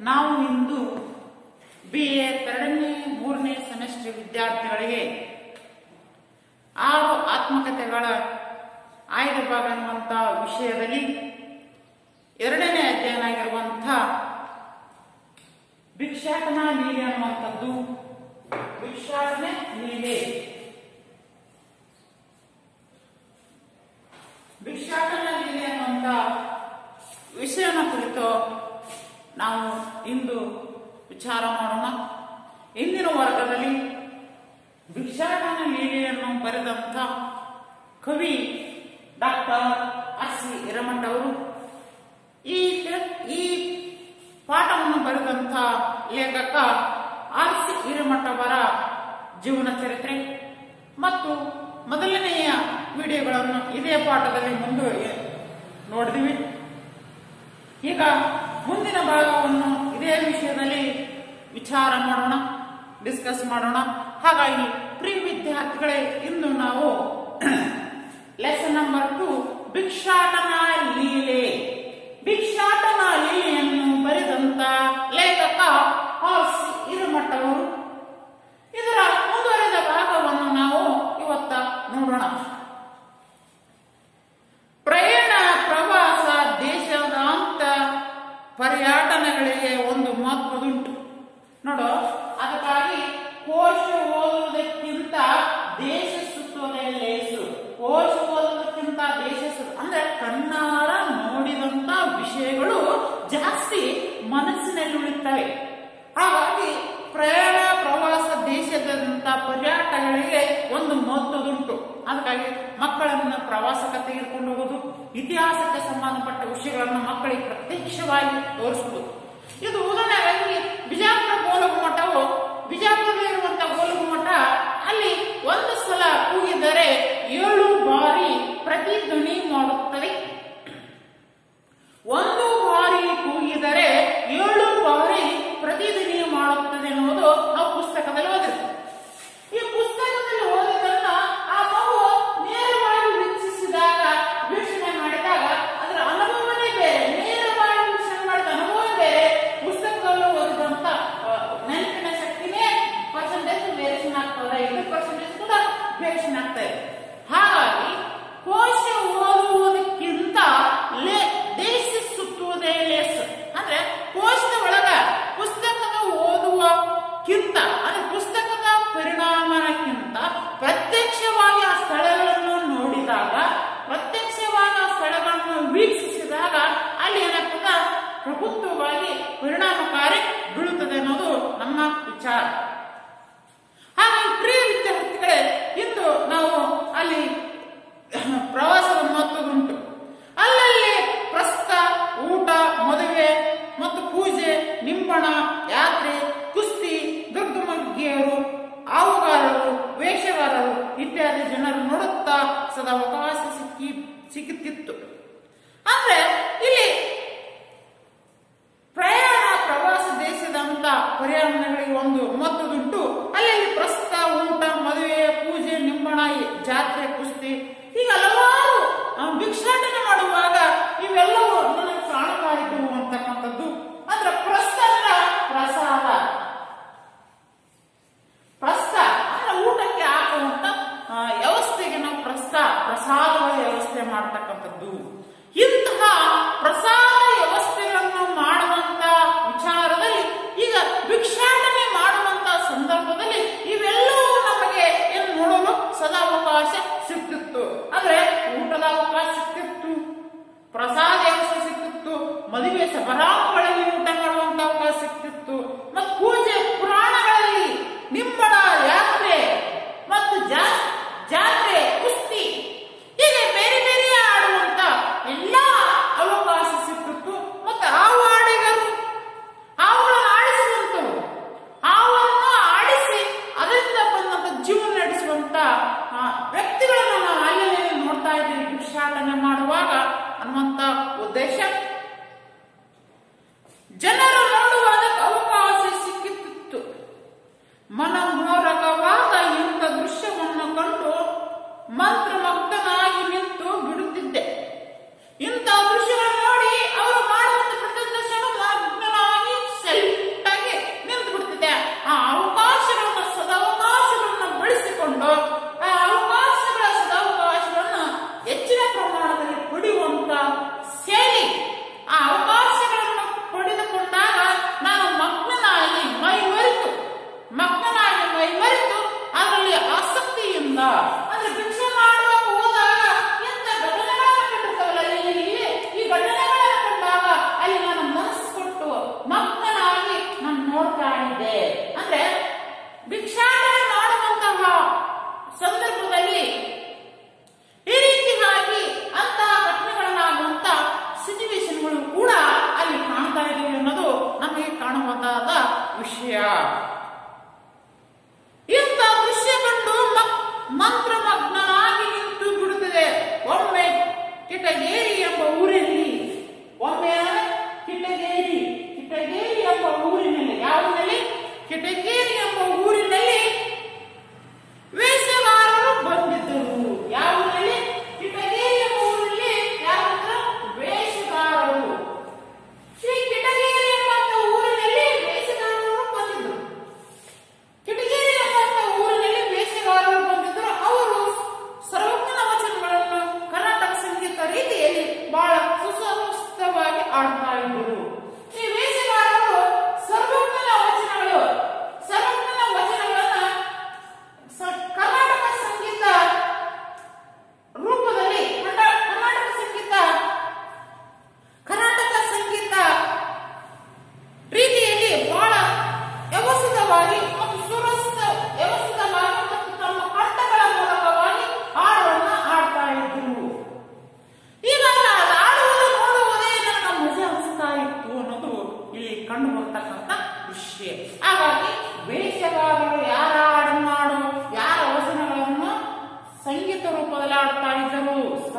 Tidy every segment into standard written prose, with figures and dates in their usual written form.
ನಾವು ಇಂದು BA 3ನೇ semester ವಿದ್ಯಾರ್ಥಿಗಳಿಗೆ 6 ಆತ್ಮಕಥೆಗಳ ಆಯ್ದ ಭಾಗ ಎನ್ನುವಂತಹ ವಿಷಯದಲ್ಲಿ 2ನೇ ಅಧ್ಯಯನ ಆಗಿರುವಂತಹ ಭಿಕ್ಷಾಟನ ಲೀಲೆ ಅನ್ನುವಂಥದ್ದು. ಭಿಕ್ಷಾಟನೆ ಲೀಲೆ ಅನ್ನುವಂತ ವಿಷಯನ ಕುರಿತು ನಾವು ಇಂದು ವಿಚಾರ ಮಾಡೋಣ. ಇಂದಿನ ವರ್ಗದಲ್ಲಿ ಭಿಕ್ಷಾಟನ ಲೀಲೆಯನ್ನು ಬರೆದಂತ ಕವಿ ಡಾಕ್ಟರ್ RC ಹಿರೇಮಠ ಅವರು ಈ ಪಾಠವನ್ನು ಬರೆದಂತ ಲೇಖಕ RC ಹಿರೇಮಠ ಅವರ ಜೀವನ ಚರಿತ್ರೆ ಮತ್ತು ಮೊದಲನೆಯ ವಿಡಿಯೋಗಳನ್ನು ಇದೇ ಪಾಠದಲ್ಲಿ ನೋಡಿದ್ವಿ. ಈಗ ಮುಂದಿನ ಭಾಗವನ್ನು ಇದೇ ವಿಷಯದಲ್ಲಿ ವಿಚಾರ ಮಾಡೋಣ, ಡಿಸ್ಕಸ್ ಮಾಡೋಣ. ಹಾಗಾಗಿ ಪ್ರಿಯ ವಿದ್ಯಾರ್ಥಿಗಳೇ, ಇಂದು ನಾವು ಲೆಸನ್ ನಂಬರ್ 2 ಭಿಕ್ಷಾಟನ ಲೀಲೆ. ಭಿಕ್ಷಾಟನ ಲೀಲೆಯನ್ನು ಬರೆದಂತ ಲೇಖಕ RC ಹಿರೇಮಠ ಅವರು. ಇದರ ಮುಂದುವರೆದ ಭಾಗವನ್ನು ನಾವು ಇವತ್ತ ನೋಡೋಣ. ಪ್ರಯಾಣ, ಪ್ರವಾಸ, ದೇಶದಾಂತ ಪರ್ಯಟನೆಗಳಿಗೆ ಒಂದು ಮಹತ್ವದುಂಟು. ನೋಡು, ಅದಕ್ಕಾಗಿ ಕೋಶ ಓದುವುದಕ್ಕಿಂತ ದೇಶ ಸುತ್ತುವುದೇ ಲೇಸು. ಕೋಶ ಓದುವುದಕ್ಕಿಂತ ದೇಶ ಅಂದ್ರೆ ಕಣ್ಣಾರ ನೋಡಿದಂತ ವಿಷಯಗಳು ಜಾಸ್ತಿ ಮನಸ್ಸಿನಲ್ಲಿ ಉಳಿತವೆ. ಹಾಗಾಗಿ ಪ್ರಯಾಣ, ಪ್ರವಾಸ, ದೇಶದಂತ ಪರ್ಯಟನೆಗಳಿಗೆ ಒಂದು ಮಹತ್ವದುಂಟು. ಅದಕ್ಕಾಗಿ ಮಕ್ಕಳನ್ನು ಪ್ರವಾಸಕ್ಕೆ ತೆಗೆದುಕೊಂಡು ಹೋಗುವುದು, ಇತಿಹಾಸಕ್ಕೆ ಸಂಬಂಧಪಟ್ಟ ವಿಷಯಗಳನ್ನು ಮಕ್ಕಳಿಗೆ ಪ್ರತ್ಯಕ್ಷವಾಗಿ ತೋರಿಸುವುದು. ಇದು ಉದಾಹರಣೆಗಾಗಿ ಬಿಜಾಪುರ ಗೋಲಗುಮ್ಮಟವು, ಬಿಜಾಪುರದಲ್ಲಿರುವಂತಹ ಗೋಲಗುಮ್ಮಟ, ಅಲ್ಲಿ ಒಂದು ಸಲ ಕೂಗಿದರೆ 7 ಬಾರಿ ಪ್ರತಿಧ್ವನಿ ಮಾಡುತ್ತದೆ. ಒಂದು ಬಾರಿ ಕೂಗಿದರೆ 7 ಬಾರಿ ಪ್ರತಿಧ್ವನಿ ಮಾಡುತ್ತದೆ ಎನ್ನುವುದು ನಾವು ಪುಸ್ತಕದಲ್ಲಿ ಓದಿದ್ವಿ. ಈ ಪುಸ್ತಕದಲ್ಲಿ ಓದಿದ್ದನ್ನ ಆ ಮಗು ನೇರವಾಗಿ ವೀಕ್ಷಿಸಿದಾಗ, ವೀಕ್ಷಣೆ ಮಾಡಿದಾಗ ಅದರ ಅನುಭವನೇ ಬೇರೆ. ನೇರವಾಗಿ ವೀಕ್ಷಣೆ ಮಾಡಿದ ಅನುಭವ ಬೇರೆ, ಪುಸ್ತಕದಲ್ಲಿ ಓದಿದಂತ ನೆನಪಿನ ಶಕ್ತಿನೇ ಪರ್ಸೆಂಟೇಜ್ ವೇರಿಯೇಷನ್ ಆಗ್ತದೆ, 5% ಕೂಡ ವೇರಿಯೇಷನ್ ಆಗ್ತಾ ಇದೆ. ಹಾಗಾಗಿ ಕೋಶ ಓದುವುದಕ್ಕಿಂತ ದೇಶ ಸುತ್ತುವುದೇ ಲೇಸು. ಅಂದ್ರೆ ಕೋಶದ ಒಳಗ ಪುಸ್ತಕದ ಓದುವಕ್ಕಿಂತ, ಅಂದ್ರೆ ಪುಸ್ತಕದ ಪರಿಣಾಮಕ್ಕಿಂತ ಪ್ರತ್ಯಕ್ಷವಾಗಿ ಆ ಸ್ಥಳಗಳನ್ನು ನೋಡಿದಾಗ, ಪ್ರತ್ಯಕ್ಷವಾಗಿ ಆ ಸ್ಥಳಗಳನ್ನು ವೀಕ್ಷಿಸಿದಾಗ ಅಲ್ಲಿ ಏನಾಗ್ತದ, ಪ್ರಭುತ್ವವಾಗಿ ಪರಿಣಾಮಕಾರಿ ಬೀಳುತ್ತದೆ ಅನ್ನೋದು ನಮ್ಮ ವಿಚಾರ. ಹಾಗಾಗಿ ಪ್ರಿಯ ವಿದ್ಯಾರ್ಥಿಗಳೇ, ಇಂದು ನಾವು ಅಲ್ಲಿ ಪ್ರವಾಸದ ಮಹತ್ವದುಂಟು. ಅಲ್ಲಲ್ಲಿ ಪ್ರಸ್ತ, ಊಟ, ಮದುವೆ ಮತ್ತು ಪೂಜೆ, ನಿಂಬಣ, ಯಾತ್ರೆ, ಕುಸ್ತಿ, ದುರ್ಗಮಗ್ಗಿಯರು, ಆವುಗಾರರು, ವೇಷಗಾರರು ಇತ್ಯಾದಿ ಜನರು ನೋಡುತ್ತಾ ಸದಾ ಅವಕಾಶ ಸಿಕ್ಕುತ್ತಿತ್ತು. ಅಂದ್ರೆ ಇಲ್ಲಿ ಪ್ರಯಾಣ, ಪ್ರವಾಸ, ದೇಶದಂತ ಪರ್ಯಾವರಣಗಳಿಗೆ ಒಂದು ಮಹತ್ವದುಂಟು. ಅಲ್ಲಿ ಪ್ರಸ್ತ, ಊಟ, ಮದುವೆ, ಪೂಜೆ, ನಿಂಬಣ, ಜಾತ್ರೆ, ಕುಸ್ತಿ, ಈಗ ಹಲವಾರು ಭಿಕ್ಷಾಟನೆ ಮಾಡುವಾಗ ಇವೆಲ್ಲವೂ ನನಗೆ ಕಾಣ್ತಾ ಇದ್ದವು ಅಂತಕ್ಕಂಥದ್ದು. ಅಂದ್ರೆ ಪ್ರಸ್ತ ಅಂದ್ರೆ ಪ್ರಸಾದ. ಪ್ರಸ್ತ ಅಂದ್ರೆ ಊಟಕ್ಕೆ ಹಾಕುವಂತ ವ್ಯವಸ್ಥೆಗೆ ನಾವು ಪ್ರಸಾದಗಳ ವ್ಯವಸ್ಥೆ ಮಾಡತಕ್ಕಂಥದ್ದು. ಇಂತಹ ಪ್ರಸಾದ ವ್ಯವಸ್ಥೆಗಳನ್ನು ಮಾಡುವಂತ ವಿಚಾರದಲ್ಲಿ ಈಗ ಭಿಕ್ಷಾಟನೆ ಮಾಡುವಂತ ಸಂದರ್ಭದಲ್ಲಿ ಇವೆಲ್ಲವೂ ನಮಗೆ ಏನು ನೋಡಲು ಸದಾ ಅವಕಾಶ ಸಿಗ್ತದೆ. ಮಾಡುವಂತಾದ ವಿಷಯ. ಇಂಥ ದೃಶ್ಯ ಕಂಡು ಮಂತ್ರಮಗ್ನಾಗಿ ನಿಂತು ಬಿಡುತ್ತದೆ. ಒಮ್ಮೆ ಕಿಟಗೇರಿ ಎಂಬ ಊರಿನಲ್ಲಿ ಕಿಟಗೇರಿ ಎಂಬ ಊರಿನಲ್ಲಿ ಯಾವುದಲ್ಲಿ ಕಿಟಗೇರಿ ಎಂಬ ಊರಿನಲ್ಲಿ ವೇಷಗಾರರು ಬಂದಿದ್ದರು. ಯಾವುದಲ್ಲಿ ಕಿಟಗೇರಿ ಎಂಬ ಊರಿನಲ್ಲಿ ಯಾರು ವೇಷಗಾರರು. ಈ ಕಿಟಗೇರಿ ಎಂಬ ಊರಿನಲ್ಲಿ ವೇಷಗಾರರು ಬಂದಿದ್ದರು. ಕಿಟಗೇರಿ ಎಂಬ ಊರಿನಲ್ಲಿ ವೇಷಗಾರರು ಬಂದಿದ್ದರು. ಅವರು ಸರ್ವಜ್ಞನ ವಚನಗಳನ್ನು ಕರ್ನಾಟಕ ಸಂಗೀತ ರೀತಿಯಲ್ಲಿ ಬಹಳ ಸುಸಂಸ್ಕೃತವಾಗಿ ಆಡ್ತಾ ಇದ್ದರು. ಈ ವೇಷಗಾರರು ಸರ್ವಜ್ಞನ ವಚನಗಳನ್ನ ಕರ್ನಾಟಕ ಸಂಗೀತ ರೂಪದಲ್ಲಿ ಕರ್ನಾಟಕ ಸಂಗೀತ ರೀತಿಯಲ್ಲಿ ಬಹಳ ವ್ಯವಸ್ಥಿತವಾಗಿ ಮತ್ತು ವ್ಯವಸ್ಥಿತವಾಗಿ ಮತ್ತು ತಮ್ಮ ಕಂಠಗಳ ಮೂಲಕವಾಗಿ ಹಾಡನ್ನು ಆಡ್ತಾ ಇದ್ರು. ಈಗ ಹಾಡುವುದು ನೋಡುವುದೇ ನನಗೆ ಮಜಾ ಅನಿಸ್ತಾ ಇತ್ತು ಅನ್ನೋದು ಇಲ್ಲಿ ಕಂಡು ಬರ್ತಕ್ಕಂಥ ವಿಷಯ. ಹಾಗಾಗಿ ವೇಷಗಾರರು ಯಾರ ಹಾಡನ್ನಾಡು ಯಾರ ವಚನಗಳನ್ನು ಸಂಗೀತ ರೂಪದಲ್ಲಿ ಆಡ್ತಾ ಇದ್ದರು.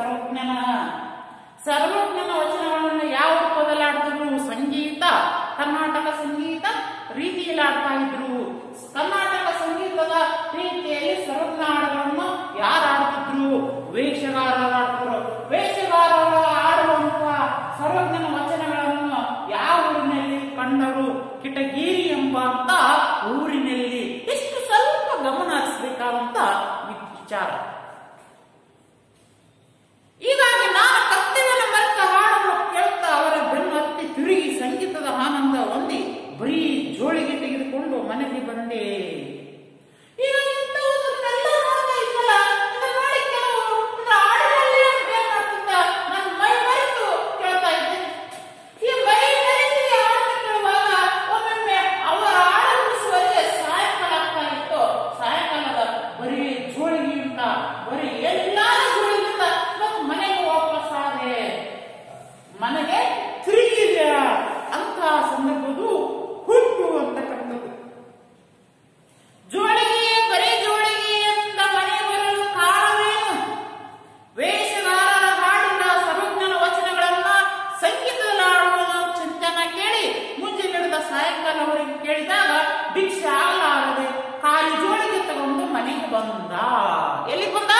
ಸರ್ವಜ್ಞನ ವಚನಗಳನ್ನು ಯಾವ ರೂಪದಲ್ಲಿ ಆಡ್ತಿದ್ರು? ಸಂಗೀತ, ಕರ್ನಾಟಕ ಸಂಗೀತ ರೀತಿಯಲ್ಲಿ ಆಡ್ತಾ ಇದ್ರು. ಕರ್ನಾಟಕ ಸಂಗೀತದ ರೀತಿಯಲ್ಲಿ ಸರ್ವಜ್ಞ ಹಾಡುಗಳನ್ನು ಯಾರು ಆಡ್ತಿದ್ರು? ವೇಷಗಾರರು ಆಡ್ತಿದ್ರು. ವೇಷಗಾರರು ಆಡುವಂತಹ ಸರ್ವಜ್ಞನ ವಚನಗಳನ್ನು ಯಾವ ಊರಿನಲ್ಲಿ ಕಂಡರು? ಕಿಟಗೇರಿ ಎಂಬಂತ ಊರಿನಲ್ಲಿ. ಇಷ್ಟು ಸ್ವಲ್ಪ ಗಮನ ಹರಿಸಬೇಕಾದಂತ ವಿಚಾರ. ಹೀಗಾಗಿ ನಾನು ಕರ್ತವ್ಯನ ಮರೆತ ಹಾಡನ್ನು ಕೇಳ್ತಾ ಅವರ ಬೆನ್ನು ಹತ್ತಿ ತಿರುಗಿ ಸಂಗೀತದ ಆನಂದ ಹೊಂದಿ ಬರೀ ಜೋಳಿಗೆ ತೆಗೆದುಕೊಂಡು ಮನೆಗೆ ಬಂದೆ. ಈಗ ಇಂಥವನ್ನೆಲ್ಲ ನೋಡ್ತಾ ಇದ್ದಲ್ಲ, ಇದನ್ನ ನೋಡಿ ಕೆಲವು ಹಾಡಿನಲ್ಲಿ ಬೇಕಾಗ್ತಿದ್ದ ನನ್ನ ಮೈ ಮರೆತು ಕೇಳ್ತಾ ಇದ್ದೆ. ಈ ಮೈ ಮರೆತು ಹಾಡನ್ನು ಕೇಳುವಾಗ ಒಮ್ಮೊಮ್ಮೆ ಅವರ ಹಾಡು ಮುಗಿಸುವವರೆಗೆ ಸಾಯಂಕಾಲ ಆಗ್ತಾ ಇತ್ತು. ಸಾಯಂಕಾಲದ ಬರೀ ಜೋಳಿಗೆಯಿಂದ ಬರೀ ಎಲ್ಲಾದ ಜೋಳಿಗೆಯಿಂದ ಮನೆಗೆ ವಾಪಸ್ ಆದೆ, ಮನೆಗೆ ತಿರುಗಿದೆ ಅಂತ ಸಂದರ್ಭದು ಹುಟ್ಟು ಅಂತಕ್ಕಂಥದ್ದು. ಜೋಳಿಗೆ ಬರೀ ಜೋಳಿಗೆ ಅಂತ ಮನೆ ಬರಲು ಕಾರಣವೇನು? ವೇಷಗಾರರ ಹಾಡಿನ ಸರ್ವಜ್ಞನ ವಚನಗಳನ್ನ ಸಂಗೀತದಲ್ಲಿ ಆಡುವ ಚಿಂತನ ಕೇಳಿ ಮುಂಜಾನೆ ಹಿಡಿದ ಸಾಯಂಕಾಲವರೆಗೆ ಕೇಳಿದಾಗ ಭಿಕ್ಷೆ ಆಗಲಾರದೆ ಖಾಲಿ ಜೋಳಿಗೆ ತಗೊಂಡು ಮನೆಗೆ ಬಂದ. ಎಲ್ಲಿ ಬಂದ?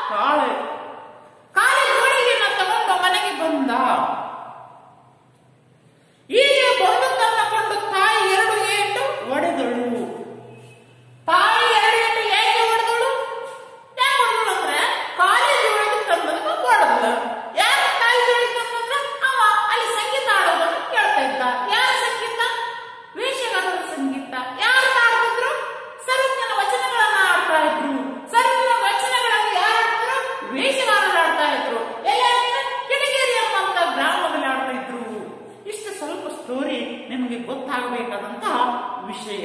ಖಾಲಿ ಜೋಳಿಗೆನ ತಗೊಂಡು ಮನೆಗೆ ಬಂದ. ಹೀಗೆ ಬಂದದ್ದನ್ನು ಕೊಂಡು ತಾಯಿ 2 ಏಟು ಹೊಡೆದಳು. ತಾಯಿ 2 ಏಟು ಹೇಗೆ ಹೊಡೆದಳು? ಅಂದ್ರೆ ಖಾಲಿ ಜೋಳಿಗೆ ತಂದದನ್ನು ಹೊಡೆದಳು. ಯಾರು ಖಾಲಿ ಜೋಳಿಗೆ ತಂದಂದ್ರೆ ಅವ ಅಲ್ಲಿ ಸಂಗೀತ ಆಡೋದನ್ನು ಕೇಳ್ತಾ ಇದ್ದ. ಯಾರ ಸಂಗೀತ? ವೇಷಗಾರರ ಸಂಗೀತ. ಯಾರು ಆಡ್ತಿದ್ರು? ಸರ್ವಜ್ಞನ ವಚನಗಳನ್ನ ಆಡ್ತಾ ಇದ್ರು. ಸರ್ವಜ್ಞನ ವಚನಗಳನ್ನು ಯಾರು ಆಡ್ತಿದ್ರು? ವೇಷಗಾರರು ಆಡ್ತಾ ಇದ್ರು. ಕಿಟಗೇರಿ ಎಂಬಂತ ಗ್ರಾಮದಲ್ಲಿ ಆಡ್ತಾ ಇದ್ರು. ಇಷ್ಟು ಸ್ವಲ್ಪ ಸ್ಟೋರಿ ನಿಮಗೆ ಗೊತ್ತಾಗಬೇಕಾದಂತಹ ವಿಷಯ.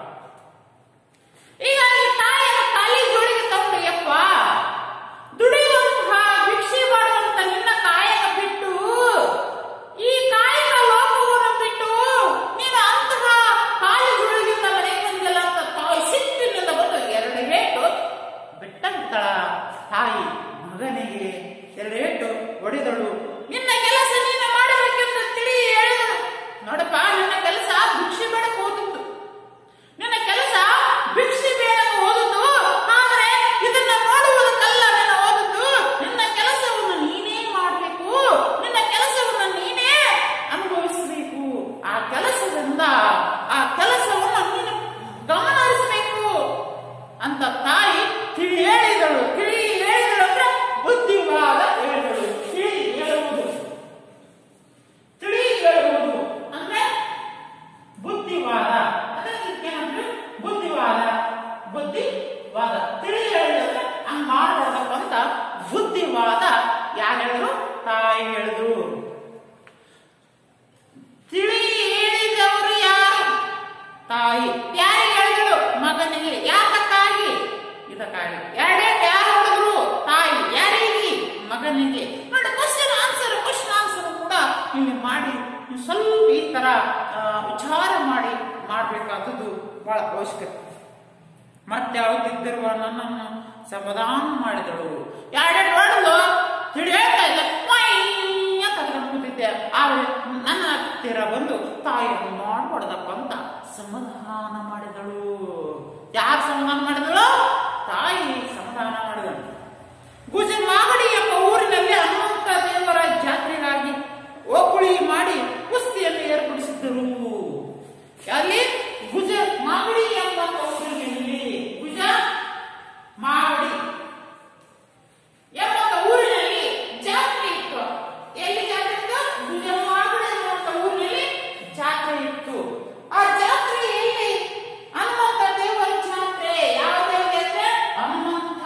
ಈಗ ಈ ತಾಯಿಯ ಖಾಲಿ ಜೋಳಿಗೆ ತಗೊಂಡು ಯಪ್ಪ ದುಡಿಯುವಂತಹ ಭಿಕ್ಷೆ ಮಾಡುವಂತ ನಿನ್ನ ಕಾಯಕ ಬಿಟ್ಟು ಈ ಕಾಯಕ ಲೋಕವನ್ನು ಬಿಟ್ಟು ನೀನು ಅಂತಹ ಖಾಲಿ ಜೋಳಿಗೆಯಿಂದ ಮನೆಗೆ ಬಂದಿಲ್ಲ ಅಂತ ತಾಯಿ ಸಿಟ್ಟಿನಿಂದ ಬಂದು 2 ಏಟು ಬಿಟ್ಟಂತಳ. ತಾಯಿ ಮಗನಿಗೆ 2 ಏಟು ಹೊಡೆದಳು. ನಿನ್ನ ಕೆಲಸ ನೀನು ಮಾಡಬೇಕೆಂದು ತಿಳಿ ಹೇಳಿದಳು. ನೋಡಪ್ಪ, ನಿನ್ನ ಕೆಲಸ ಭಿಕ್ಷೆ ಬೇಡಕ್ಕೆ ಹೋದದ್ದು. ನಿನ್ನ ಕೆಲಸ ಭಿಕ್ಷೆ ಬೇಡಕ್ಕೆ ಹೋದದ್ದು. ಆದರೆ ಇದನ್ನ ನೋಡುವುದಕ್ಕಲ್ಲ ನಿನ್ನ ಹೋದದ್ದು. ನಿನ್ನ ಕೆಲಸವನ್ನು ನೀನೇ ಮಾಡಬೇಕು. ನಿನ್ನ ಕೆಲಸವನ್ನು ನೀನೇ ಅನುಭವಿಸಬೇಕು. ಆ ಕೆಲಸದಿಂದ ಆ ಕೆಲಸವನ್ನು ನೀನು ಗಮನ ಹರಿಸಬೇಕು ಅಂತ ತಾಯಿ ತಿಳಿ ಹೇಳಿದಳು. ತಿಳಿ ಹೇಳಿದಳು ಅಂದ್ರೆ ಬುದ್ಧಿವಾದ ಹೇಳಿದಳು. ತಿಳಿ ಹೇಳುವುದು ಅಂದ್ರೆ ಬುದ್ಧಿವಾದ. ಅದಕ್ಕೆ ಬುದ್ಧಿವಾದ ತಿಳಿ ಹೇಳಿದ್ರೆ ಹಂಗ ಮಾಡಬಾರ್ದಪ್ಪ ಅಂತ ಬುದ್ಧಿವಾದ ಯಾರು ಹೇಳಿದ್ರು? ತಾಯಿ ಹೇಳಿದ್ರು. ತಿಳಿ ಹೇಳಿದವರು ಯಾರು? ತಾಯಿ. ಯಾರಿಗೆ ಹೇಳಿದಳು? ಮಗನಿಗೆ. ಯಾತಕ್ಕಾಗಿ? ಇದಕ್ಕಾಗಿ. 2 ಏಟು ಯಾರು ಹೊಡೆದ್ರು? ತಾಯಿ. ಯಾರಿಗೆ? ಮಗನಿಗೆ. ನೋಡಿ, ಕ್ವಶನ್ ಆನ್ಸರ್ ಕೂಡ ಇಲ್ಲಿ ಮಾಡಿ ಸ್ವಲ್ಪ ಈ ತರ ವಿಚಾರ ಮಾಡಿ ಮಾಡಬೇಕಾದದ್ದು ಬಹಳ ಅವಶ್ಯಕತೆ. ಮತ್ತೆ ಅವತ್ತಿದ್ದಿರುವ ನನ್ನನ್ನು ಸಮಾಧಾನ ಮಾಡಿದಳು. ಎರಡೆರಡು ಹೊಡೆದು ತಿಳಿಯೇಳ್ತಾ ಇಲ್ಲ, ಕೂತಿದ್ದೆ. ಆದ್ರೆ ನನ್ನ ಹತ್ತಿರ ಬಂದು ತಾಯಿಯನ್ನು ಮಾಡ್ಬಾರ್ದಪ್ಪ ಅಂತ ಸಮಾಧಾನ ಮಾಡಿದಳು. ಯಾರು ಸಮಾಧಾನ ಮಾಡಿದಳು? ತಾಯಿ ಸಮಾಧಾನ ಮಾಡಿದಳು. ಗುಜಮಾಗಡಿ ಎಂಬ ಊರಿನಲ್ಲಿ ಹನುಮಂತ ದೇವರ ಜಾತ್ರೆಗಾಗಿ ಓಕುಳಿ ಮಾಡಿ ಕುಸ್ತಿಯನ್ನು ಏರ್ಪಡಿಸಿದ್ದರು. ಅಲ್ಲಿ ಗುಜ ಮಾಗಡಿ ಎಂಬ ಊರಿನಲ್ಲಿ ಗುಜ ಮಾಗಡಿ ಎಂಬ ಊರಿನಲ್ಲಿ ಜಾತ್ರೆ ಇತ್ತು. ಎಲ್ಲಿ ಜಾತ್ರೆ ಇತ್ತು? ಗುಜ ಮಾಗಡಿ ಎಂಬ ಊರಿನಲ್ಲಿ ಜಾತ್ರೆ ಇತ್ತು. ಆ ಜಾತ್ರೆಯಲ್ಲಿ ಹನುಮಂತ ದೇವರ ಜಾತ್ರೆ. ಯಾವ ದೇವರ ಜಾತ್ರೆ? ಹನುಮಂತ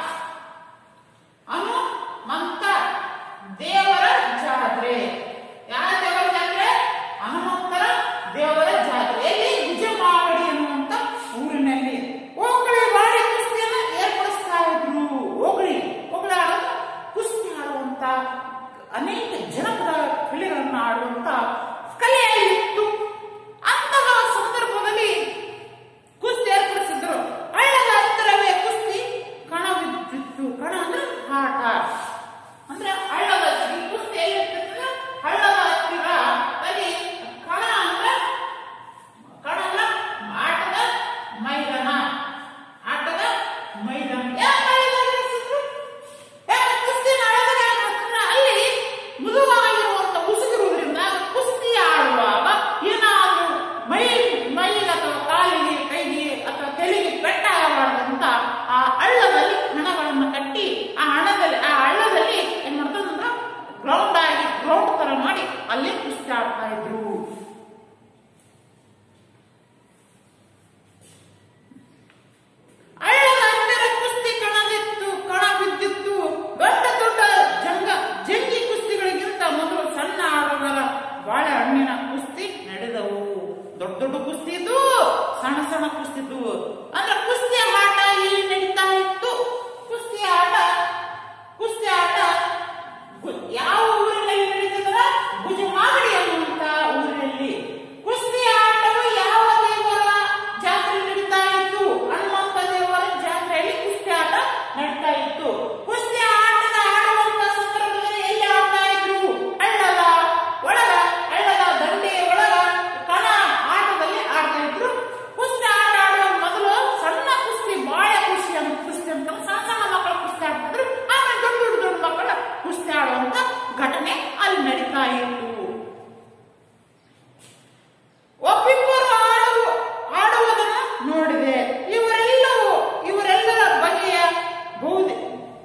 ದೇವರ ಜಾತ್ರೆ. ಯಾವ ದೇವರ ಜಾತ್ರೆ? ಹನುಮಂತರ ದೇವರ ಜಾತ್ರೆಯಲ್ಲಿ ಗುಜಮಾಗಡಿ ಎನ್ನುವಂತ ಊರಿನಲ್ಲಿ ಓಕಳಿ ಮಾಡಿ ಕುಸ್ತಿಯನ್ನು ಏರ್ಪಡಿಸ್ತಾ ಇದ್ರು. ಓಕಳಿ ಕುಸ್ತಿ ಆಡುವಂತ ಅನೇಕ ಜನಪದ ಕಲೆಗಳನ್ನು ಆಡುವಂತ ಕಲೆಯಾಗಿತ್ತು. ಅಂತಹ ಸಂದರ್ಭದಲ್ಲಿ ಕುಸ್ತಿ ಏರ್ಪಡಿಸಿದ್ರು. ಹಳ್ಳದ ಹತ್ತಿರವೇ ಕುಸ್ತಿ ಕಣವಿದ್ದಿತ್ತು. ಕಣ ಅಂದ್ರೆ ಆಟ, ಅಂದ್ರೆ ಹಳ್ಳದ ಕುಸ್ತಿ ಎಲ್ಲಿರ್ತದೆ? ಹಳ್ಳದ ಹತ್ತಿರ ಅಲ್ಲಿ ಕಣ ಅಂದ್ರೆ ಆಟದ ಮೈದಾನ. ಆಟದ ಮೈದಾನ ಕುಸ್ತಿ ಅಲ್ಲಿ ಮೃದುವಾಗಿರುವಂತ ಉಸುಗಿರುವುದರಿಂದ ಕುಸ್ತಿ ಆಡುವಾಗ ಏನಾದ್ರೂ ಮೈಗೆ ಅಥವಾ ಕಾಲಿಗೆ, ಕೈಗೆ ಅಥವಾ ತಲೆಗೆ ಪೆಟ್ಟಾಗಬಾರ್ದಂತ ಆ ಹಳ್ಳದಲ್ಲಿ ಹಣಗಳನ್ನು ಕಟ್ಟಿ ಆ ಹಳ್ಳದಲ್ಲಿ ಏನ್ ಮಾಡ್ತಂದ್ರ ಗ್ರೌಂಡ್ ತರ ಮಾಡಿ ಅಲ್ಲೇ ಕುಸ್ತಿ ಆಡ್ತಾ ಇದ್ರು. ಹಳ್ಳದ ಹತ್ತಿರ ಕುಸ್ತಿ ಕಣ ಬಿದ್ದಿತ್ತು. ದೊಡ್ಡ ದೊಡ್ಡ ಜಂಗಿ ಕುಸ್ತಿಗಳಿಗಿಂತ ಮೊದಲು ಸಣ್ಣ ಆಡುಗರ ಬಾಳೆಹಣ್ಣಿನ ಕುಸ್ತಿ ನಡೆದವು. ದೊಡ್ಡ ದೊಡ್ಡ ಕುಸ್ತಿ ಇದ್ದು, ಸಣ್ಣ ಸಣ್ಣ ಕುಸ್ತಿ ಇದ್ದು. ಅಂದ್ರೆ ಕುಸ್ತಿ ಆಟ ಇಲ್ಲಿ ನಡೀತಾ ಇತ್ತು. ಕುಸ್ತಿ ಆಟ ಯಾವ ಊರಿನಲ್ಲಿ ನಡೀತದ? ಗುಜಮಾಗಡಿ ಅನ್ನುವಂತ ಊರಿನಲ್ಲಿ. ಕುಸ್ತಿ ಆಟವು ಯಾವ ದೇವರ ಜಾತ್ರೆ ನಡೀತಾ ಇತ್ತು? ಹನುಮಂತ ದೇವರ ಜಾತ್ರೆಯಲ್ಲಿ ಕುಸ್ತಿ ಆಟ ನಡೀತಾ ಇತ್ತು. ಕುಸ್ತಿ ಆಟದ ಆಡುವಂತ ಸಂದರ್ಭದಲ್ಲಿ ಎಲ್ಲಿ ಆಡ್ತಾ ಇದ್ರು? ಹಳ್ಳದ ದಂಡೆಯ ಒಳಗ ಕಣ ಆಟದಲ್ಲಿ ಆಡ್ತಾ ಇದ್ರು. ಕುಸ್ತಿ ಆಟ ಆಡುವ ಮೊದಲು ಸಣ್ಣ ಕುಸ್ತಿ, ಬಾಳೆ ಕುಸ್ತಿ ಅಂತ ಸಣ್ಣ ಸಣ್ಣ ಮಕ್ಕಳ ಕುಸ್ತಿ ಆಡ್ತಿದ್ರು. ಆಮೇಲೆ ದೊಡ್ಡ ಮಕ್ಕಳ ಕುಸ್ತಿ ಆಡುವಂತ ಘಟನೆ ಅಲ್ಲಿ ನಡೀತಾ ಇತ್ತು. ಒಬ್ಬಿಬ್ಬರು ಆಡುವುದನ್ನು ನೋಡಿದೆ. ಇವರೆಲ್ಲರ ಬಗೆಯ ಬಹುದು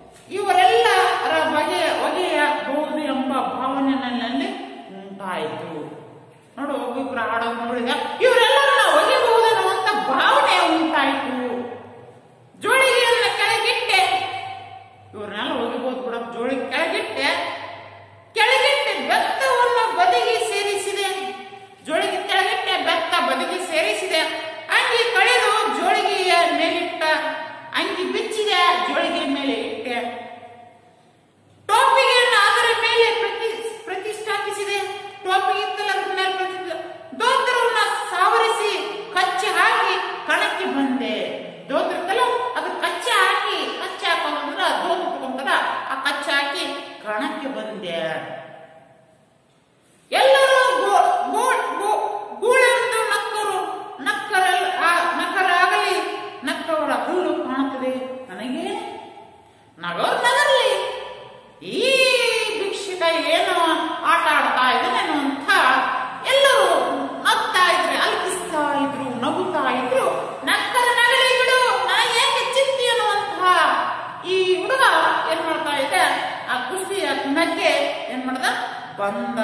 ಎಂಬ ಭಾವನೆ ನನ್ನಲ್ಲಿ ಉಂಟಾಯಿತು. ನೋಡು, ಒಬ್ಬಿಬ್ಬರು ಆಡೋದು ನೋಡಿದ, ಇವರೆಲ್ಲರನ್ನ ಒಗೆಬಹುದು ಅನ್ನುವಂತ ಭಾವನೆ ಉಂಟಾಯಿತು. ಜೋಳಿಗೆಯನ್ನು ಕೆಳಗಿಟ್ಟೆ. ಇವ್ರನ್ನೆಲ್ಲ ಒಗಿಬಹುದು ಕೂಡ. ಜೋಳಿಗೆ ಕೆಳಗಿಟ್ಟೆ ಬೆತ್ತವನ್ನು ಬದಿಗೆ ಸೇರಿಸಿದೆ. ಜೋಳಿಗೆ ಕೆಳಗಿಟ್ಟೆ, ಬೆತ್ತ ಬದಿಗೆ ಸೇರಿಸಿದೆ. ಅಂಗಿ ಕಳೆದು ಜೋಳಿಗೆಯ ಮೇಲಿಟ್ಟ. ಅಂಗಿ ಬಿಚ್ಚಿದೆ, ಜೋಳಿಗೆ ಮೇಲೆ ಇಟ್ಟೆ. ಟೋಪಿಗೆಯನ್ನು ಅದರ ಮೇಲೆ ಪ್ರತಿಷ್ಠಾಪಿಸಿದೆ. ಟೋಪಿಗೆ ಇತ್ತಲ್ಲ, ಅದ್ರ ಮೇಲೆ ದೋತ್ರವನ್ನು ಸಾವರಿಸಿ ಕಚ್ಚೆ ಹಾಕಿ ಕಣಕ್ಕೆ ಬಂದೆ. ದೋತ್ರ ಇತ್ತಲ್ಲ, ಅದು ಕಚ್ಚೆ ಹಾಕೋದ್ರ ದೋತ್ರ ತಗೊಂಡದ, ಆ ಕಚ್ಚೆ ಹಾಕಿ ಕಣಕ್ಕೆ ಬಂದೆ. ಎಲ್ಲರೂ ಗೂಳೆಂದು ನಕ್ಕರಾಗಲಿ ನಕ್ಕವರ ಹುಲ್ಲು ಕಾಣುತ್ತದೆ ನನಗೆ. ನಗರಲಿ ಈ ಭಿಕ್ಷುಕ ಏನು ಆಟ ಆಡ್ತಾ ಇದ್ದಾನೆ ಅಂತ ಎಲ್ಲರೂ ನಗ್ತಾ ಇದ್ರು, ಅಲ್ಕಿಸ್ತಾ ಇದ್ರು, ನಗುತ್ತಾ ಇದ್ರು. ನಗಲಿ ಬಿಡು, ನನಗೇಕೆ ಚಿಂತೆ ಅನ್ನುವಂತಹ ಈ ಹುಡುಗ ಏನ್ ಮಾಡ್ತಾ ಇದೆ? ಆ ಕುಸ್ತಿಯ ಕುಣಕ್ಕೆ ಏನ್ ಮಾಡ್ದ? ಬಂದ.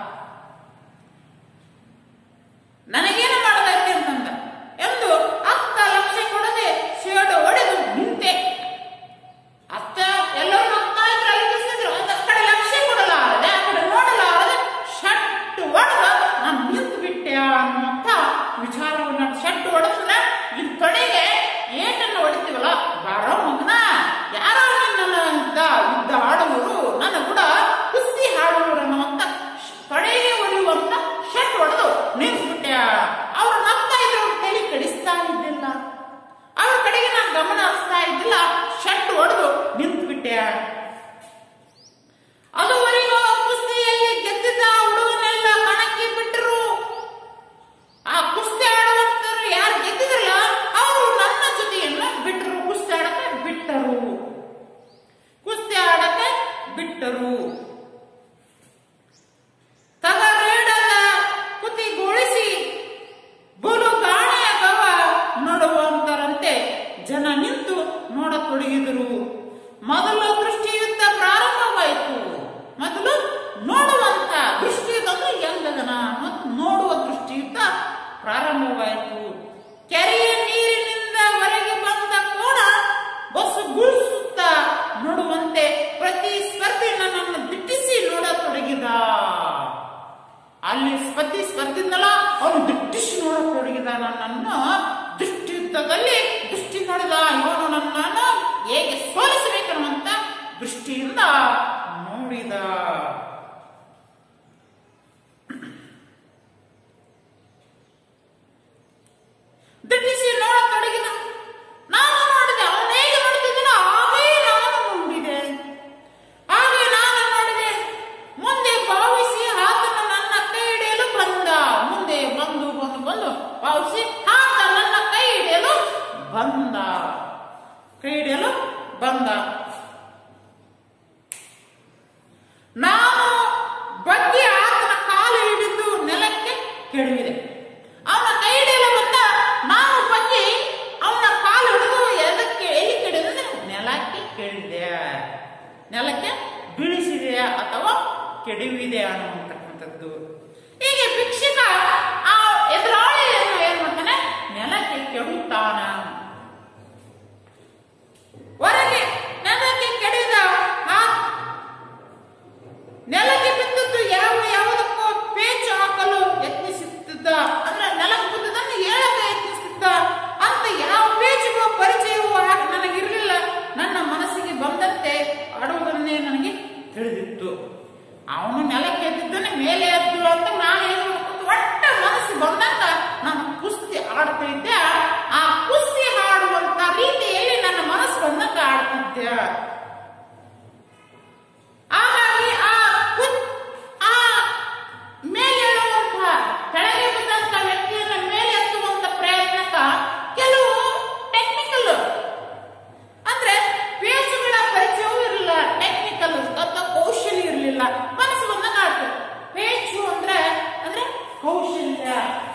ನನಗೇನು ಮಾಡಬೇಕು ಅಂತಂದ ಎಂದು ಅಕ್ಕ ಲಕ್ಷ್ಯ ಕೊಡದೆ ಶೇಡು ಹೊಡೆದು ನಿಂತೆ. ಅತ್ತ ಎಲ್ಲರೂ ನಗ್ತಾ ಇದ್ರು, ಅಲ್ಕಿಸಿದ್ರು. ಆ ಕಡೆ ಲಕ್ಷ್ಯ ಕೊಡಲಾರದೆ, ಆ ಕಡೆ ನೋಡಲಾರದೆ ಶಟ್ಟು ಹೊಡೆದ ನಾನು ನಿಂತು ಬಿಟ್ಟೆ ಅನ್ನುವಂತ ವಿಚಾರವನ್ನು ಶಟ್ಟು ಹೊಡೆದ ಇಲ್ಲಿ ತೊಡೆಗೆ ಏಟನ್ನು ಹೊಡಿತೀವಲ್ಲ, ಬಾರೋ ಮಗನ, ಯಾರೋ ನನ್ನ ಯುದ್ಧ ಆಡುವರು, ನನ್ನ ಕೂಡ ಕುಸ್ತಿ ಹಾಡುವರು ಅನ್ನುವಂತ ಮೊದಲು ದೃಷ್ಟಿಯುದ್ಧ ಪ್ರಾರಂಭವಾಯಿತು. ಮೊದಲು ನೋಡುವಂತ ದೃಷ್ಟಿಯುದ್ಧ ಹೆಂಗದನ ಮತ್ತು ನೋಡುವ ದೃಷ್ಟಿಯುದ್ಧ ಪ್ರಾರಂಭವಾಯಿತು. ಕೆರೆಯ ನೀರಿನಿಂದ ಹೊರಗೆ ಬಂದ ಕೋಣ ಬಸ್ಸು ಗುಳಿಸುತ್ತ ನೋಡುವಂತೆ ಪ್ರತಿ ಸ್ಪರ್ಧಿ ನನ್ನನ್ನು ದಿಟ್ಟಿಸಿ ನೋಡತೊಡಗಿದ. ಅಲ್ಲಿ ಸ್ಪರ್ಧಿಂದಲ ಅವನು ದಿಟ್ಟಿಸಿ ನೋಡತೊಡಗಿದ. ನನ್ನನ್ನು ದೃಷ್ಟಿಯುದ್ಧದಲ್ಲಿ ದೃಷ್ಟಿ ನೋಡಿದ. ಇವನು ನನ್ನನ್ನು ಹೇಗೆ ಸೋಲಿಸಬೇಕನ್ನುವಂತ ದೃಷ್ಟಿಯಿಂದ ನೋಡಿದ. ದಿಟ್ಟಿಸಿ ನೋಡತೊಡಗಿದ. ನಾನು ನೋಡಿದೆ, ಅವನು ಹೇಗೆ ನೋಡ್ತಿದ್ದನೋ ಹಾಗೇ ನಾನು ನೋಡಿದೆ. ಹಾಗೆ ನಾನು ನೋಡಿದೆ. ಮುಂದೆ ಭಾವಿಸಿ ಆತನು ನನ್ನ ಕೈ ಹಿಡಿಯಲು ಬಂದ. ಮುಂದೆ ಬಂದು ಭಾವಿಸಿ ಆತ ನನ್ನ ಕೈ ಹಿಡಿಯಲು ಬಂದ. ನಾನು ಬಗ್ಗೆ ಆತನ ಕಾಲು ಹಿಡಿದು ನೆಲಕ್ಕೆ ಕೆಡವಿದೆ. ಅವನ ಕೈ ಹಿಡಿಯಲು ಬಂದ. ನಾನು ಬಗ್ಗೆ ಅವನ ಕಾಲು ಹಿಡಿದು ಎಲ್ಲಿ ಕೆಡವಿದೆ? ನೆಲಕ್ಕೆ ಬೀಳಿಸಿದೆ ಅಥವಾ ಕೆಡವಿದೆ ಅನ್ನುವಂತಕ್ಕಂಥದ್ದು. ಹೀಗೆ ಭಿಕ್ಷುಕ ಆ ಎದುರಾಳಿಯನ್ನು ಏನ್ ಮಾಡ್ತಾನೆ? ನೆಲಕ್ಕೆ ಕೆಡುತ್ತಾನ. ಹೊರಗೆ ನೆಲಕ್ಕೆ ಕೆಡಿದ. ನೆಲಕ್ಕೆ ಬಿದ್ದದ್ದು ಯಾವುದಕ್ಕೂ ಪೇಚು ಹಾಕಲು ಯತ್ನಿಸುತ್ತಿದ್ದ. ಅಂದ್ರೆ ನೆಲಕ್ಕೆ ಬಿದ್ದದನ್ನು ಹೇಳಕ್ಕೆ ಯತ್ನಿಸುತ್ತಿದ್ದ. ಅಂತ ಯಾವ ಪೇಚಿಗೂ ಪರಿಚಯವೂ ನನಗಿರಲಿಲ್ಲ. ನನ್ನ ಮನಸ್ಸಿಗೆ ಬಂದಂತೆ ಆಡುವುದನ್ನೇ ನನಗೆ ತಿಳಿದಿತ್ತು. ಅವನು ನೆಲಕ್ಕೆ ಎದ್ದಿದ್ದಾನೆ, ಮೇಲೆ ಎದ್ದು ಅಂತ ನಾನು ಏನು ಒಟ್ಟ ಮನಸ್ಸು ಬಂದಂತ ನಾನು ಕುಸ್ತಿ ಆಡ್ತಾ ಇದ್ದೆ. ಆ ಕುಸ್ತಿ ಆಡುವಂತ ರೀತಿಯಲ್ಲಿ ನನ್ನ ಮನಸ್ಸು ಬಂದಂತ ಆಡ್ತಿದ್ದೆ. ಹಾಗಾಗಿ ಆ ಮೇಲೆ ಹೇಳುವಂತ ಕೆಳಗೆ ಬಿದ್ದಂತ ವ್ಯಕ್ತಿಯನ್ನ ಮೇಲೆ ಎತ್ತುವಂತ ಪ್ರಯತ್ನಕ್ಕ ಕೆಲವು ಟೆಕ್ನಿಕಲ್ ಅಂದ್ರೆ ಪೇಜುಗಳ ಪರಿಚಯವೂ ಇರಲಿಲ್ಲ. ಟೆಕ್ನಿಕಲ್ ಅಥವಾ ಕೌಶಲ್ಯ ಇರಲಿಲ್ಲ. ಮನಸ್ಸು ಬಂದಂಗ ಆಡ್ತು. ಪೇಜು ಅಂದ್ರೆ ಕೌಶಲ್ಯ.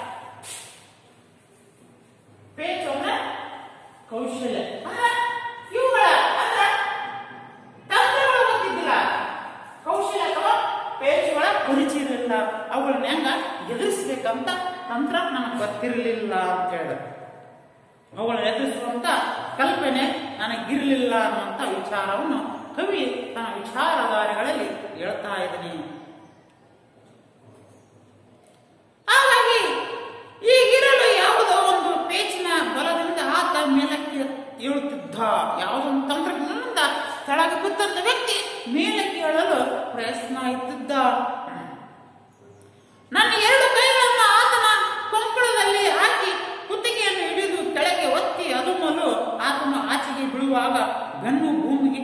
ಪೇಜು ಅಂದ್ರೆ ಕೌಶಲ್ಯ. ಇವುಗಳ ಅಂದ್ರೆ ತಂತ್ರಗಳು ಗೊತ್ತಿದ್ದಿಲ್ಲ. ಕೌಶಲ್ಯ ಅಥವಾ ಪೇಜುಗಳ ಪರಿಚಯ ಇರಲಿಲ್ಲ. ಅವುಗಳನ್ನ ಹೆಂಗ ಎದುರಿಸ್ಬೇಕಂತ ತಂತ್ರ ನನಗೆ ಗೊತ್ತಿರಲಿಲ್ಲ ಅಂತ ಹೇಳಿದ. ಅವುಗಳನ್ನ ಎದುರಿಸುವಂತ ಕಲ್ಪನೆ ನನಗಿರಲಿಲ್ಲ ಅನ್ನುವಂತ ವಿಚಾರವನ್ನು ಕವಿ ತನ್ನ ವಿಚಾರಧಾರೆಗಳಲ್ಲಿ ಹೇಳ್ತಾ ಇದ್ದೀನಿ. ಹಾಗಾಗಿ ಈಗಿರಲು ಯಾವುದೋ ಒಂದು ಪೇಚಿನ ಬಲದಿಂದ ಆತ ಮೇಲಕ್ಕೆ ಏಳುತ್ತಿದ್ದ. ಯಾವುದೊಂದು ತಂತ್ರಜ್ಞಾನದಿಂದ ಕೆಳಗೆ ಬಿದ್ದಂತ ವ್ಯಕ್ತಿ ಮೇಲಕ್ಕೆ ಏಳಲು ಪ್ರಯತ್ನ ಇತ್ತಿದ್ದ. ನನ್ನ ಎರಡು ಕೈಗಳನ್ನು ಆತನ ಕೊಂಕಳದಲ್ಲಿ ಹಾಕಿ ಕುತ್ತಿಗೆಯನ್ನು ಹಿಡಿದು ಕೆಳಗೆ ಒತ್ತಿ ಅದುಮಲು ಆತನು ಆಚೆಗೆ ಬೀಳುವಾಗ ಬೆನ್ನು ಭೂಮಿಗೆ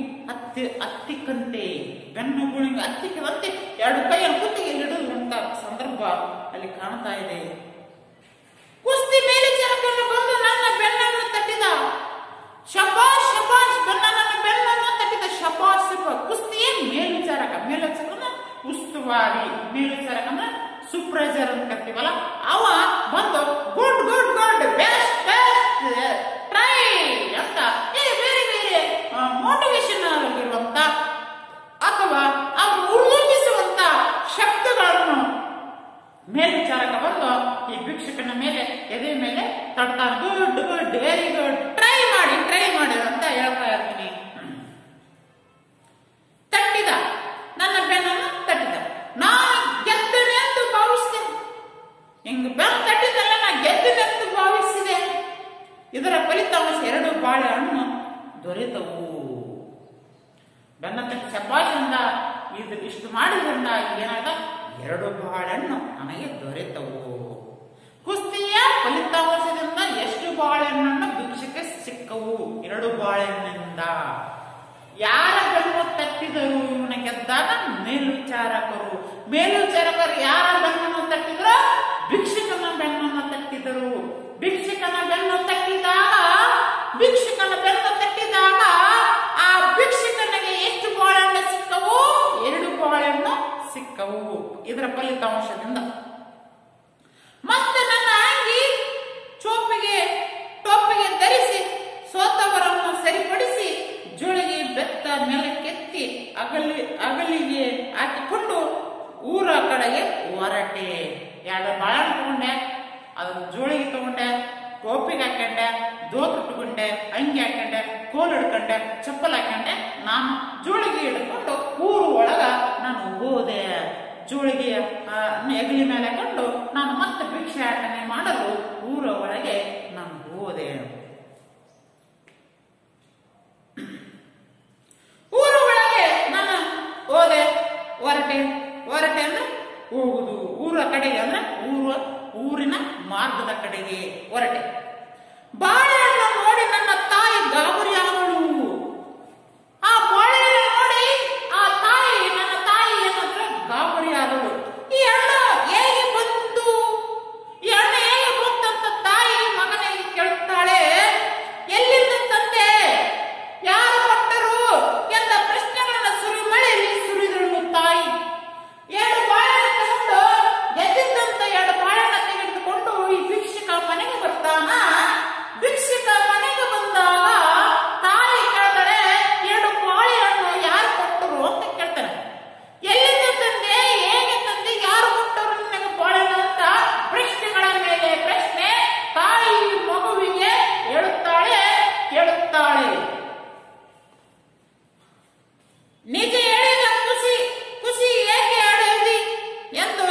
ಹತ್ತಿಕ್ಕದಂತೆ ಎರಡು ಕೈಯನ್ನು ಕುತ್ತಿಗೆ ಹಿಡಿದುವಂತ ಸಂದರ್ಭ ಅಲ್ಲಿ ಕಾಣ್ತಾ ಇದೆ. ಕುಸ್ತಿ ಮೇಲ್ವಿಚಾರಕನು ಬಂದು ನನ್ನ ಬೆನ್ನನ್ನು ತಟ್ಟಿದ. ಶಬಾಷ್ ನನ್ನ ಬೆನ್ನನ್ನು ತಟ್ಟಿದ. ಶಬಾಷ್. ಕುಸ್ತಿಯೇ ಮೇಲ್ವಿಚಾರಕನ ಉಸ್ತುವಾರಿ. ಮೇಲ್ವಿಚಾರಕನ ಸೂಪರ್ವೈಸರ್ ಅಂತ ಕರಿತೀವಲ್ಲ, ಅವ ಬಂದು ಗುಡ್ ಬೆಸ್ಟ್ ಟ್ರೈ ಅಂತ ಬೇರೆ ಬೇರೆ ಮೋಟಿವೇಶನ್ ಆಗಿರುವಂತ ಅಥವಾ ಅವರು ಉಲ್ಲೇಖಿಸುವಂತ ಶಬ್ದಗಳನ್ನು ಮೇಲ್ವಿಚಾರಕ ಬಂದು ಈ ಭಿಕ್ಷುಕನ ಮೇಲೆ ಎದೆ ಮೇಲೆ ತಡ್ತಾನೆ. ಗುಡ್ ವೆರಿ ಗುಡ್, ಟ್ರೈ ಮಾಡಿ ಅಂತ ಹೇಳ್ತಾ ಇರ್ತೀನಿ. ತಟ್ಟಿದ. ನನ್ನ ಬೆನ್ನನ್ನು ತಟ್ಟಿದ. ನಾನು ಗೆದ್ದನೆ ಎಂದು ಭಾವಿಸಿದೆ. ಹಿಂಗ ಬೆನ್ನು ತಟ್ಟಿದ್ದಲ್ಲ, ನಾ ಗೆದ್ದನೆ ಎಂದು ಭಾವಿಸಿದೆ. ಇದರ ಫಲಿತಾಂಶ 2 ಬಾಳೆಹಣ್ಣು ದೊರೆತವು. ಬೆನ್ನ ತಟ್ಟಿ ಶಬಾಷಿಂದ ಇಷ್ಟು ಮಾಡಿದ್ರಿಂದ ಏನಾದ? 2 ಬಾಳೆಹಣ್ಣು ನನಗೆ ದೊರೆತವು. ಕುಸ್ತಿಯ ಫಲಿತಾಂಶದಿಂದ ಎಷ್ಟು ಬಾಳೆಹಣ್ಣನ್ನು ಭಿಕ್ಷಕ್ಕೆ ಸಿಕ್ಕವು? 2 ಬಾಳೆಹಣ್ಣಿಂದ. ಯಾರ ಬೆನ್ನು ತಟ್ಟಿದರು ಇವನ ಗೆದ್ದಾಗ? ಮೇಲ್ವಿಚಾರಕರು ಯಾರ ಬೆನ್ನನ್ನು ತಟ್ಟಿದ್ರು? ಭಿಕ್ಷುಕನ ಬೆನ್ನನ್ನು ತಟ್ಟಿದರು. ಭಿಕ್ಷುಕನ ಬೆನ್ನು ತಟ್ಟಿದಾಗ ಆ ಭಿಕ್ಷುಕನಿಗೆ ಎಷ್ಟು ಬಾಳೆಹಣ್ಣು ಸಿಕ್ಕವು? 2 ಬಾಳೆಹಣ್ಣು ಸಿಕ್ಕವು. ಇದರ ಫಲಿತಾಂಶದಿಂದ ಮತ್ತೆ ನನ್ನ ಅಂಗಿ ಟೋಪಿಗೆ ಧರಿಸಿ ಸೋತವರನ್ನು ಸರಿಪಡಿಸಿ ಜೋಳಿಗೆ ಬೆತ್ತ ತಗೊಂಡೆ, ಟೋಪಿಗೆ ಹಾಕೊಂಡೆ, ದೋತ್ ಉಟ್ಕೊಂಡೆ, ಅಂಗಿ ಹಾಕೊಂಡೆ, ಕೋಲ್ ಹಿಡ್ಕೊಂಡೆ, ಚಪ್ಪಲ್ ಹಾಕೊಂಡೆ. ನಾನು ಜೋಳಿಗೆ ಹಿಡ್ಕೊಂಡು ಊರು ಒಳಗ ನಾನು ಹೋದೆ. ಜೋಳಿಗೆ ಹೆಗಲಿ ಮೇಲೆ ಹಾಕೊಂಡು ನಾನು ಮತ್ತೆ ಭಿಕ್ಷಾಟನೆ ಮಾಡಲು ಊರ ಒಳಗೆ ನಾನು ಹೋದೆ. ಊರ ಒಳಗೆ ನಾನು ಹೋದೆ, ಹೊರಟೆ ಅಂದ್ರೆ ಹೋಗುದು, ಊರ ಕಡೆಗೆ ಅಂದ್ರೆ ಊರಿನ ಮಾರ್ಗದ ಕಡೆಗೆ ಹೊರಟೆ. ಬಾಳೆಹಣ್ಣು ನೋಡಿ ನನ್ನ ತಾಯಿ ಗಾಬರಿಯಾದಳು. ಆ ಬಾಳೆಹಣ್ಣು ನೋಡಿ ಆ ತಾಯಿ, ನನ್ನ ತಾಯಿ ಏನಾದ್ರು ಗಾಬರಿಯಾದಳು. ಈ ಹಣ್ಣು ಹೇಗೆ ಬಂತು, ಈ ಹಣ್ಣು ಹೇಗೆ ಬಂತಂತ ತಾಯಿ ಮಗನಿಗೆ ಕೇಳ್ತಾಳೆ. ಎಲ್ಲಿಂದ ತಂದೆ, ಯಾರು ಕೊಟ್ಟರು ಎಂದ ಪ್ರಶ್ನೆಗಳನ್ನ ಸುರಿಮಳೆಯಲ್ಲಿ ಸುರಿದಳು ತಾಯಿ. 2 ಬಾಳೆಹಣ್ಣು ತಗೊಂಡು ಎದ್ದಿದ್ದಂತ 2 ಬಾಳೆಹಣ್ಣು ತೆಗೆದುಕೊಂಡು ಈ ಭಿಕ್ಷುಕ ಮನೆಗೆ ಬರ್ತಾನ. ಭಿಕ್ಷುಕ ಮನೆಗೆ ಬಂದಾಗ ತಾಯಿ ಕೇಳ್ತಾಳೆ, 2 ಬಾಳೆಹಣ್ಣು ಯಾರು ಕೊಟ್ಟರು ಅಂತ ಕೇಳ್ತಾನೆ. ಎಲ್ಲಿಂದ ತಂದೆ, ಹೇಗೆ ತಂದೆ, ಯಾರು ಕೊಟ್ಟರು ನಿನಗೆ ಬಾಳೆಹಣ್ಣು ಅಂತ ಪ್ರಶ್ನೆಗಳ ಮೇಲೆ ಪ್ರಶ್ನೆ ತಾಯಿ ಮಗುವಿಗೆ ಕೇಳುತ್ತಾಳೆ. ನಿಜ ಹೇಳಿದ ಖುಷಿ ಏಕೆ ಹೇಳಿದಿ ಎಂದು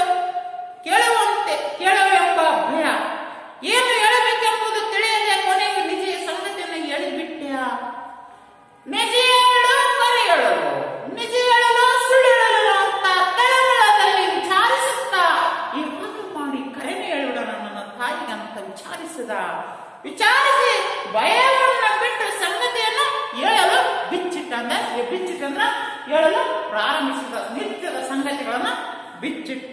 ಕೇಳುವೆಂಬ ಭಯ, ಏನು ಹೇಳಬೇಕೆಂಬುದು ತಿಳಿಯದೆ ಕೊನೆಗೆ ನಿಜ ಸಂಗತಿಯನ್ನು ಹೇಳಿಬಿಟ್ಟ. ನಿಜ ಹೇಳು, ಕರೆ ಹೇಳಲು, ನಿಜ ಹೇಳಲು, ಸುಳ್ಳು ಹೇಳಲು ಅಂತ ತಳಮಳದಲ್ಲಿ ವಿಚಾರಿಸುತ್ತಾ ಈ ಮಾತು ಮಾಡಿ ಕರೆನೆ ಹೇಳಿಬಿಡೋಣ ನನ್ನ ತಾಯಿಗೆ ಅಂತ ವಿಚಾರಿಸಿ ಭಯವನ್ನ ಬಿಟ್ಟು ಸಂಗತಿಯನ್ನು ಹೇಳಲು ಬಿಚ್ಚಿಟ್ಟಂದ್ರ ಹೇಳಲು ಪ್ರಾರಂಭಿಸಿದ. ನಿತ್ಯದ ಸಂಗತಿಗಳನ್ನ ಬಿಚ್ಚಿಟ್ಟ.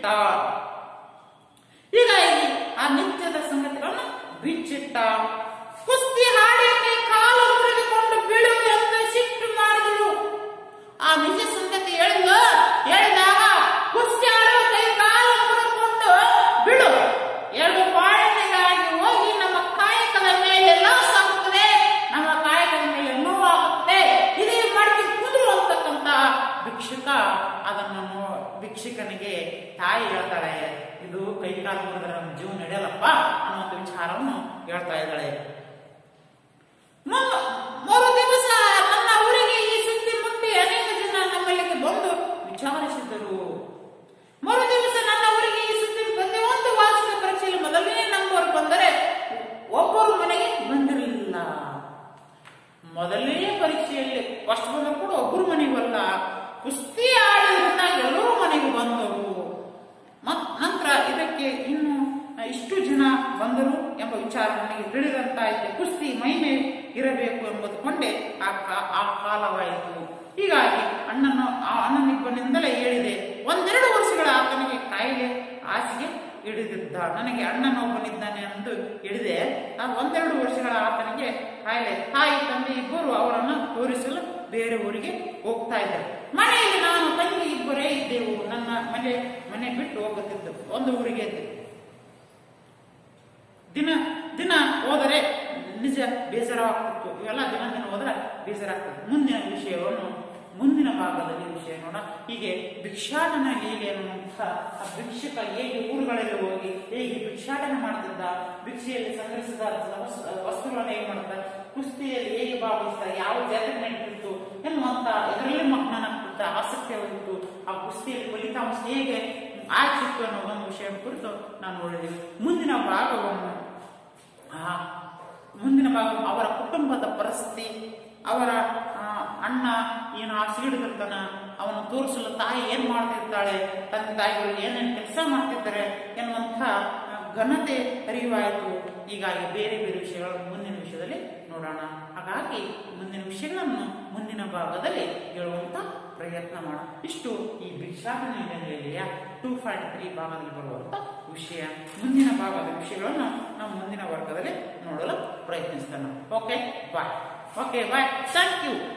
ಹೀಗಾಗಿ ಆ ನಿತ್ಯದ ಸಂಗತಿಗಳನ್ನ ಬಿಚ್ಚಿಟ್ಟ. ಕುಸ್ತಿ ಹಾಡಿ ಕಾಲು ಮುರಿದುಕೊಂಡು ಬೀಳು ಎಂದು ಸಿಟ್ಟು ಮಾಡಿದಳು. ಆ ನಿಜ ಸಂಗತಿ ಹೇಳಿದಾಗ ಕುಸ್ತಿ ಆಡುವ ಕೈ ಕಾಲು ಮುರಿದುಕೊಂಡು ಬಿಡು, 2 ಬಾಳೆಹಣ್ಣಿಗಾಗಿ ಹೋಗಿ ನಮ್ಮ ಕಾಯಕದ ಮೇಲೆ ಲಾಸ್ ಆಗುತ್ತದೆ, ನಮ್ಮ ಕಾಯಕದ ಮೇಲೆ ನೋವಾಗುತ್ತದೆ, ಇದೇ ಮಾಡ್ತೀನಿ ಕುದುರು ಅಂತಕ್ಕಂತ ಭಿಕ್ಷುಕನಿಗೆ ತಾಯಿ ಹೇಳ್ತಾಳೆ, ಇದು ಕೈಕಾಲು ಮುರಿದ್ರೆ ನಮ್ಮ ಜೀವ ನಡೆಯಲ್ಲಪ್ಪ ಅನ್ನೋ ವಿಚಾರವನ್ನು ಹೇಳ್ತಾ ಇದ್ದಾಳೆ. ಮರುದಿವಸ ನನ್ನ ಊರಿಗೆ ಈ ಸುದ್ದಿ ಮುಟ್ಟಿ ಅನೇಕ ಜನ ನಮ್ಮಲ್ಲಿಗೆ ಬಂದು ವಿಚಾರಿಸಿದರು. ಮರುದಿವಸ ನನ್ನ ಊರಿಗೆ ಈ ಸುದ್ದಿ ಪ್ರತಿಯೊಂದು ವಾರ್ಷಿಕ ಪರೀಕ್ಷೆಯಲ್ಲಿ ಮೊದಲನೇ ನಂಬರ್ ಬಂದರೆ ಒಬ್ಬರು ಮನೆಗೆ ಬಂದಿರಲಿಲ್ಲ. ಮೊದಲನೇ ಪರೀಕ್ಷೆಯಲ್ಲಿ ಫಸ್ಟ್ ಬಂದರೂ ಕೂಡ ಒಬ್ಬರು ಮನೆಗೆ ಬರಲ್ಲ. ಕುಸ್ತಿ ಆಡಿದ್ರಿಂದ ಎಲ್ಲರೂ ಮನೆಗೆ ಬಂದರು. ನಂತರ ಇದಕ್ಕೆ ಇನ್ನು ಇಷ್ಟು ಜನ ಬಂದರು ಎಂಬ ವಿಚಾರ ನನಗೆ ತಿಳಿದಂತಾಯಿತು. ಕುಸ್ತಿ ಮೈಮೆ ಇರಬೇಕು ಎಂಬುದುಕೊಂಡೇ ಆ ಕಾಲವಾಯಿತು. ಹೀಗಾಗಿ ಅಣ್ಣನಿಬ್ಬನಿಂದಲೇ ಹೇಳಿದೆ. 1-2 ವರ್ಷಗಳ ಆತನಿಗೆ ಕಾಯಿಲೆ ಹಾಸಿಗೆ ಹಿಡಿದಿದ್ದ. ನನಗೆ ಅಣ್ಣನೊಬ್ಬನಿದ್ದಾನೆ ಎಂದು ಹಿಡಿದೆ. 1-2 ವರ್ಷಗಳ ಆತನಿಗೆ ಕಾಯಿಲೆ. ತಾಯಿ ತಂದೆ ಇಬ್ಬರು ಅವರನ್ನು ತೋರಿಸಲು ಬೇರೆ ಊರಿಗೆ ಹೋಗ್ತಾ ಇದ್ದರು. ಮನೆಯಲ್ಲಿ ನಾನು ತಂಗಿ ಇಬ್ಬರೇ ಇದ್ದೆವು. ನನ್ನ ಮನೆ ಬಿಟ್ಟು ಹೋಗುತ್ತಿದ್ದು ಒಂದು ಊರಿಗೆ ಇದ್ದೆ. ದಿನ ಹೋದರೆ ನಿಜ ಬೇಸರವಾಗ್ತಿತ್ತು. ಇವೆಲ್ಲ ದಿನ ಹೋದ್ರೆ ಬೇಸರ ಆಗ್ತದೆ. ಮುಂದಿನ ಭಾಗದಲ್ಲಿ ವಿಷಯ ನೋಡ. ಹೀಗೆ ಭಿಕ್ಷಾಟನ ಲೀಲೆ ಅನ್ನುವಂಥ ಆ ಭಿಕ್ಷುಕ ಹೇಗೆ ಊರುಗಳಲ್ಲಿ ಹೋಗಿ ಹೇಗೆ ಭಿಕ್ಷಾಟನೆ ಮಾಡ್ತಿದ್ದ, ಭಿಕ್ಷೆಯಲ್ಲಿ ಸಂಗ್ರಹಿಸಿದ ವಸ್ತುಗಳನ್ನು ಹೇಗೆ ಮಾಡ್ತಾರೆ, ಕುಸ್ತಿಯಲ್ಲಿ ಹೇಗೆ ಭಾಗವಹಿಸ್ತಾರೆ, ಯಾವ ಜಾತ್ರೆ ನಡೀತಿತ್ತು ಎನ್ನುವಂತ ಇದರಲ್ಲಿ ಮಗ್ನನಾಗ್ತಿದ್ದ, ಆಸಕ್ತಿ ಆಗಿತ್ತು. ಆ ಕುಸ್ತಿಯಲ್ಲಿ ಫಲಿತಾಂಶ ಹೇಗೆ ಆಯ್ತಿತ್ತು ಅನ್ನೋ ಒಂದು ವಿಷಯ ಕುರಿತು ನಾನು ನೋಡಿದ್ದೀವಿ. ಮುಂದಿನ ಭಾಗವನ್ನು ಅವರ ಕುಟುಂಬದ ಪರಿಸ್ಥಿತಿ, ಅವರ ಅಣ್ಣ ಏನು ಹಾಸಿಗಿಡಿದಿರ್ತಾನ, ಅವನು ತೋರಿಸಲು ತಾಯಿ ಏನ್ ಮಾಡ್ತಿರ್ತಾಳೆ, ತಂದೆ ತಾಯಿಗಳು ಏನೇನು ಕೆಲಸ ಮಾಡ್ತಿದ್ದಾರೆ ಎನ್ನುವಂಥ ಘನತೆ ಅರಿವಾಯಿತು. ಹೀಗಾಗಿ ಬೇರೆ ಬೇರೆ ವಿಷಯಗಳನ್ನು ಮುಂದಿನ ವಿಷಯದಲ್ಲಿ ನೋಡೋಣ. ಹಾಗಾಗಿ ಮುಂದಿನ ವಿಷಯಗಳನ್ನು ಮುಂದಿನ ಭಾಗದಲ್ಲಿ ಹೇಳುವಂತ ಪ್ರಯತ್ನ ಮಾಡೋಣ. ಇಷ್ಟು ಈ ಭಿಕ್ಷಾಟನೆ ಹಿನ್ನೆಲೆಯ 243 ಭಾಗದಲ್ಲಿ ಬರುವಂತ ವಿಷಯ. ಮುಂದಿನ ಭಾಗದ ವಿಷಯಗಳನ್ನು ನಾವು ಮುಂದಿನ ವರ್ಗದಲ್ಲಿ ನೋಡಲು ಪ್ರಯತ್ನಿಸ್ತೇನೆ. Okay bye. Thank you.